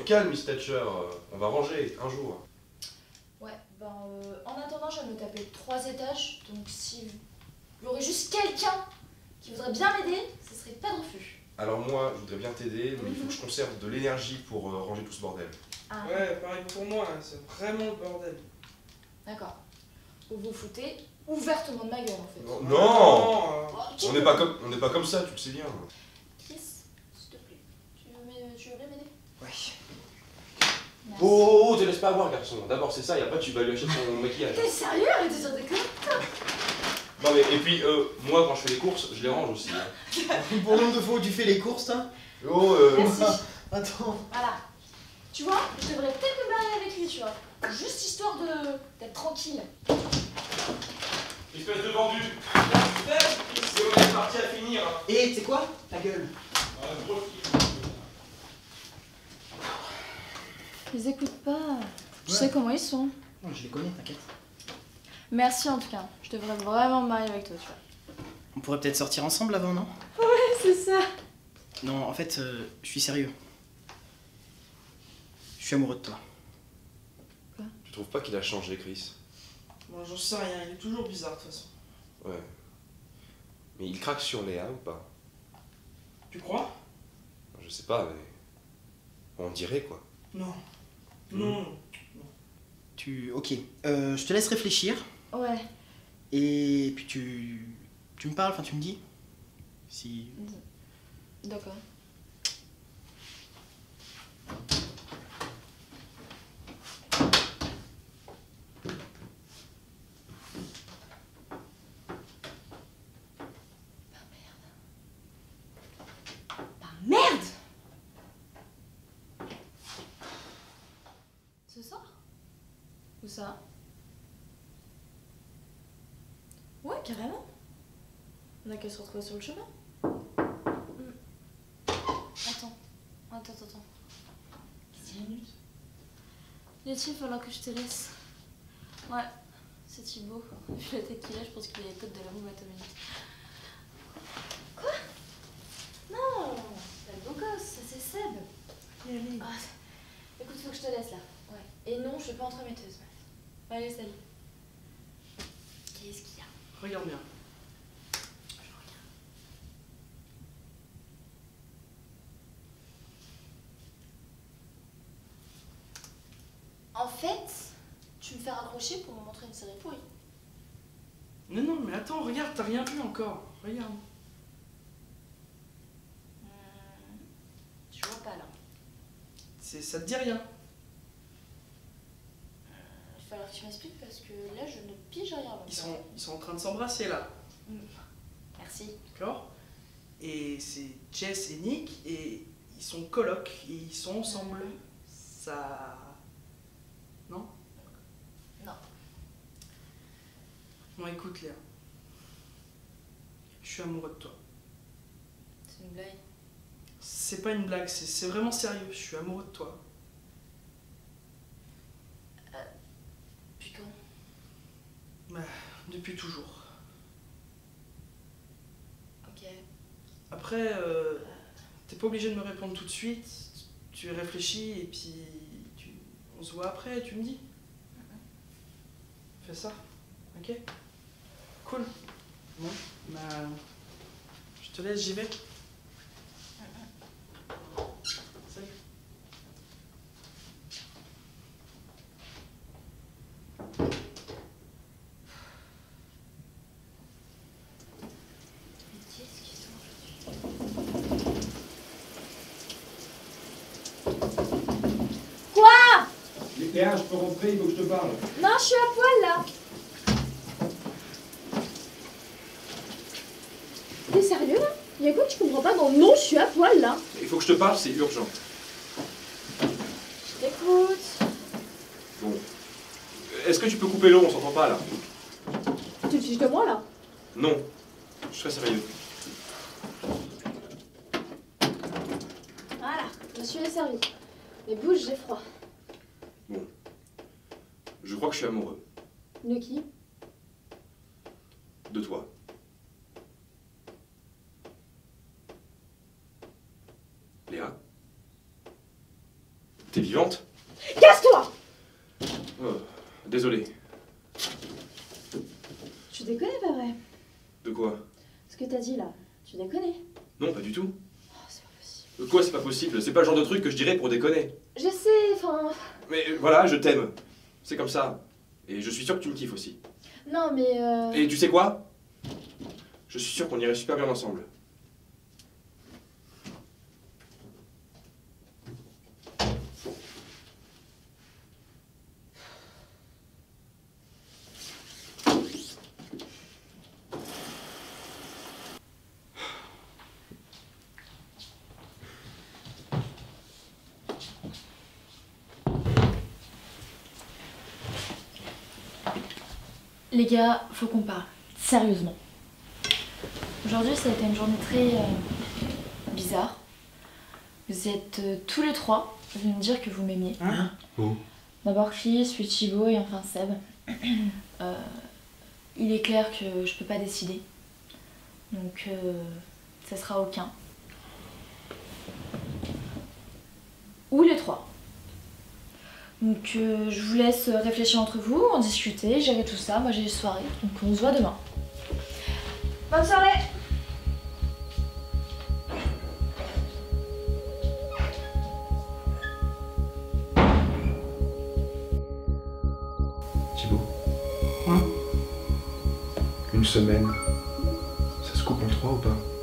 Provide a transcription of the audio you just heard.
calme, Miss Thatcher. On va ranger, un jour. Ouais, en attendant, je vais me taper 3 étages, donc si il y aurait juste quelqu'un qui voudrait bien m'aider, ce serait pas de refus. Alors moi, je voudrais bien t'aider, mais il faut que je conserve de l'énergie pour ranger tout ce bordel. Ah. Ouais, pareil pour moi, hein, c'est vraiment le bordel. D'accord. Vous vous foutez ouvertement de ma gueule, en fait. Non, Oh, on n'est pas comme ça, tu le sais bien. Chris, s'il te plaît, tu veux m'aider? Ouais. Merci. Oh, te laisse pas avoir, garçon. D'abord c'est ça, et après tu vas lui acheter son maquillage. T'es sérieux? Arrête de dire des conneries. Non mais, et puis, moi quand je fais les courses, je les range aussi. Hein. Pour le nombre de fois où tu fais les courses, hein. Oh, Merci. Attends. Voilà. Tu vois, je devrais peut-être me barrer avec lui, tu vois. Juste histoire d'être tranquille. espèce de vendu. C'est on est parti à finir. Hein. Et tu sais quoi? Ta gueule. Ils écoutent pas. Tu Ouais. sais comment ils sont. Non, je les connais, t'inquiète. Merci en tout cas. Je devrais vraiment me marier avec toi, tu vois. On pourrait peut-être sortir ensemble avant, non? C'est ça. Non, en fait, je suis sérieux. Je suis amoureux de toi. Tu trouves pas qu'il a changé, Chris? Bon, j'en sais rien, il est toujours bizarre de toute façon. Ouais. Mais il craque sur Léa ou pas? Tu crois? Je sais pas, mais... On dirait quoi. Non. Non. Ok. Je te laisse réfléchir. Ouais. Et puis tu me parles, enfin tu me dis. Si... D'accord. Merde! Ce soir? Où ça? Ouais, carrément. On a qu'à se retrouver sur le chemin. Attends. 10 minutes. Letty, il va falloir que je te laisse. Ouais, c'est Thibaut. Vu la tête qu'il a, je pense qu'il a les potes de la bombe atomique. Quoi? Non, c'est pas le beau gosse, ça c'est Seb. Ah, écoute, faut que je te laisse là. Ouais. Et non, je suis pas entremetteuse. Allez, salut. Qu'est-ce qu'il y a? Regarde bien. En fait, tu me fais raccrocher pour me montrer une série pourrie. Non, mais attends, regarde, t'as rien vu encore. Regarde. Je vois pas là. Ça te dit rien. Il va falloir que tu m'expliques parce que là, je ne pige rien. Ils sont en train de s'embrasser là. Merci. D'accord? Et c'est Jess et Nick et ils sont colocs et ils sont ensemble. Ça... Non? Non. Bon, écoute Léa. Je suis amoureux de toi. C'est une blague. C'est pas une blague, c'est vraiment sérieux. Je suis amoureux de toi. Puis quand? Bah, depuis toujours. Ok. Après, t'es pas obligé de me répondre tout de suite. Tu réfléchis et puis on se voit après, tu me dis. Fais ça, ok? Cool. Bon, bah, je te laisse, j'y vais. Salut. Mais qu'est-ce qu'ils sont aujourd'hui? Quoi? Léa, je peux rentrer, il faut que je te parle. Non, je suis à poil là. T'es sérieux là? Y'a quoi que tu comprends pas dans non, je suis à poil là? Il faut que je te parle, c'est urgent. Je t'écoute. Bon. Est-ce que tu peux couper l'eau, on s'entend pas là? Tu te fiches de moi là? Non. Je serai sérieux. Voilà, je suis servi. Mais bouge, j'ai froid. Bon. Je crois que je suis amoureux. De qui? De toi. Léa? T'es vivante? Casse-toi! Oh, désolé. Tu déconnes, pas vrai? De quoi? Ce que t'as dit là, tu déconnes? Non, pas du tout. Oh, c'est pas possible. Quoi, c'est pas possible? C'est pas le genre de truc que je dirais pour déconner. Je sais, enfin... Mais voilà, je t'aime. C'est comme ça. Et je suis sûr que tu me kiffes aussi. Non, mais Et tu sais quoi? Je suis sûr qu'on irait super bien ensemble. Les gars, faut qu'on parle. Sérieusement. Aujourd'hui, ça a été une journée très bizarre. Vous êtes tous les trois venus me dire que vous m'aimiez. Hein? Oh. D'abord Chris, puis Thibaut et enfin Seb. Il est clair que je peux pas décider. Donc ça sera aucun. Ou les trois. Donc je vous laisse réfléchir entre vous, en discuter, gérer tout ça. Moi j'ai une soirée, donc on se voit demain. Bonne soirée! Thibaut. Hein? Une semaine. Ça se coupe en trois ou pas?